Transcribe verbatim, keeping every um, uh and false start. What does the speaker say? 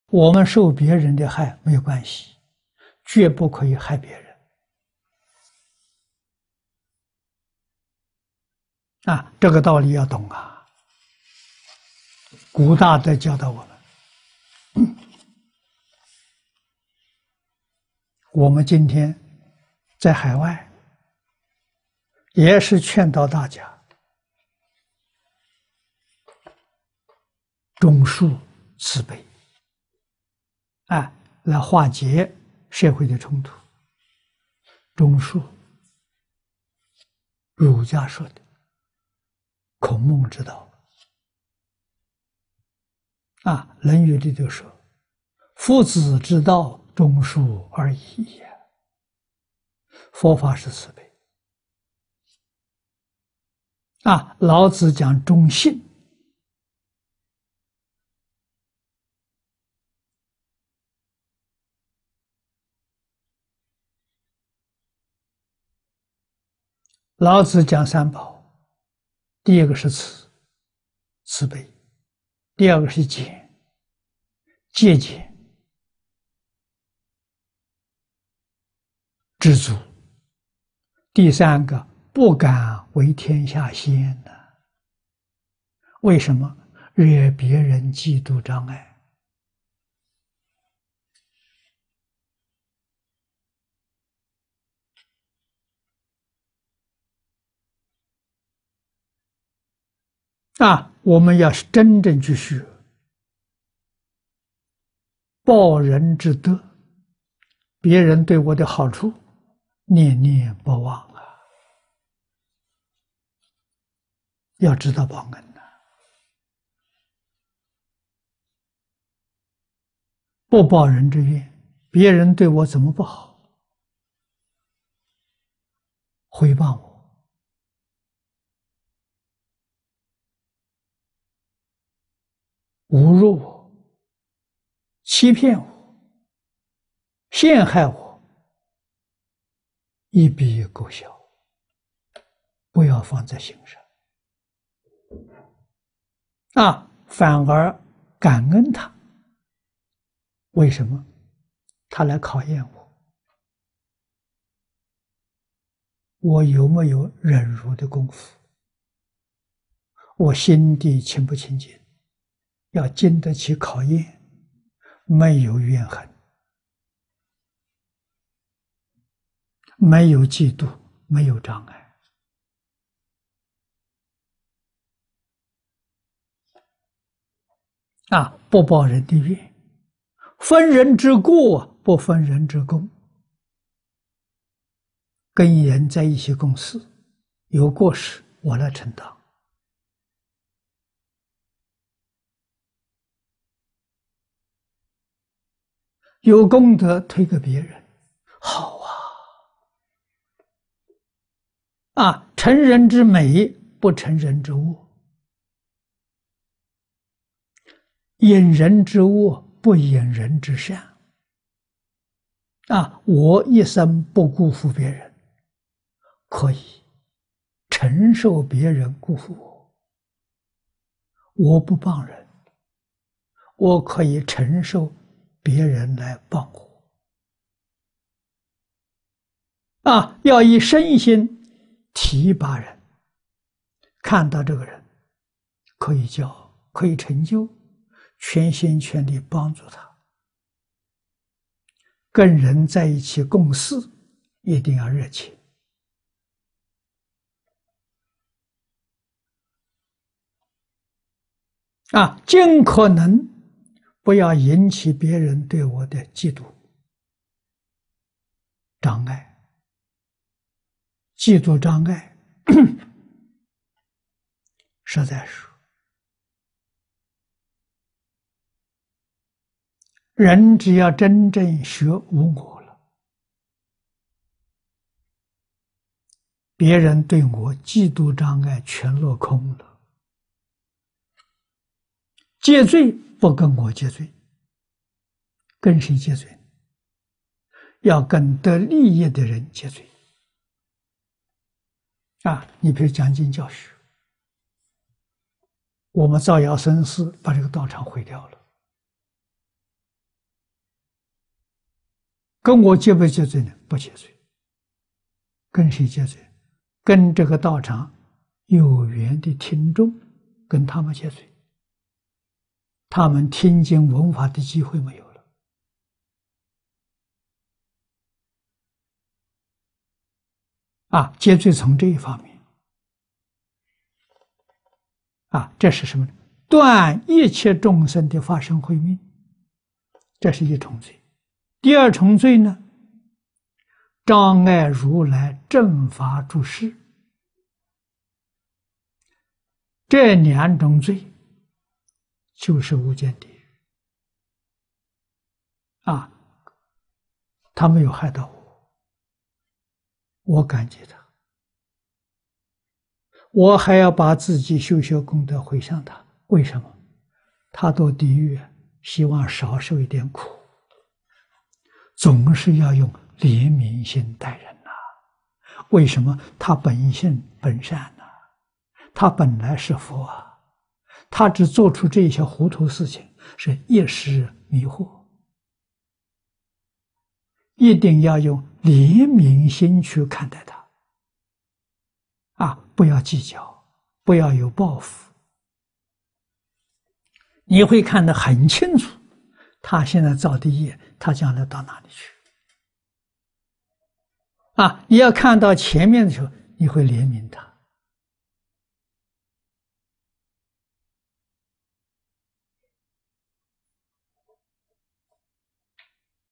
我们受别人的害没有关系，绝不可以害别人。啊，这个道理要懂啊。古大德教导我们，我们今天在海外，也是劝导大家忠恕慈悲，啊，来化解社会的冲突。忠恕，儒家说的，孔孟之道。啊，《论语》里就说：“夫子之道，忠恕而已也。”佛法是慈悲。啊，老子讲忠信。老子讲三宝，第一个是慈，慈悲；第二个是俭，节俭；知足；第三个不敢为天下先呢。为什么？惹别人嫉妒障碍。啊，我们要是真正去学报人之德，别人对我的好处，念念不忘啊！要知道报恩呐、啊，不报人之怨，别人对我怎么不好，回报我，侮辱我，欺骗我，陷害我，一笔勾销，不要放在心上。啊，反而感恩他。为什么？他来考验我，我有没有忍辱的功夫？我心地清不清净？要经得起考验，没有怨恨，没有嫉妒，没有障碍。啊，不报人的怨，分人之过，不分人之功。跟人在一起共事，有过失我来承担，有功德推给别人，好啊！啊，成人之美，不成人之恶；引人之恶，不引人之善。啊，我一生不辜负别人，可以承受别人辜负我；我不帮人，我可以承受别人来帮我。啊，要以身心提拔人，看到这个人可以教，可以成就，全心全力帮助他。跟人在一起共事，一定要热情。啊，尽可能不要引起别人对我的嫉妒、障碍。嫉妒障碍，实在是人只要真正学无我了，别人对我嫉妒障碍全落空了，戒罪不跟我戒罪，跟谁戒罪？要跟得利益的人戒罪。啊，你比如讲经教学，我们造谣生事，把这个道场毁掉了。 跟我结不结罪呢？不结罪。跟谁结罪？跟这个道场有缘的听众，跟他们结罪。他们听经闻法的机会没有了。啊，结罪从这一方面。啊，这是什么呢？断一切众生的发生慧命，这是一重罪。第二重罪呢，障碍如来正法诸事。这两种罪就是无间地狱。啊，他没有害到我，我感激他，我还要把自己修修功德回向他。为什么？他堕地狱，希望少受一点苦，总是要用怜悯心待人呐、啊。为什么？他本性本善呐、啊，他本来是佛啊，他只做出这些糊涂事情，是一时迷惑。一定要用怜悯心去看待他，啊，不要计较，不要有报复。你会看得很清楚，他现在造的业，他将来到哪里去？啊，你要看到前面的时候，你会怜悯他。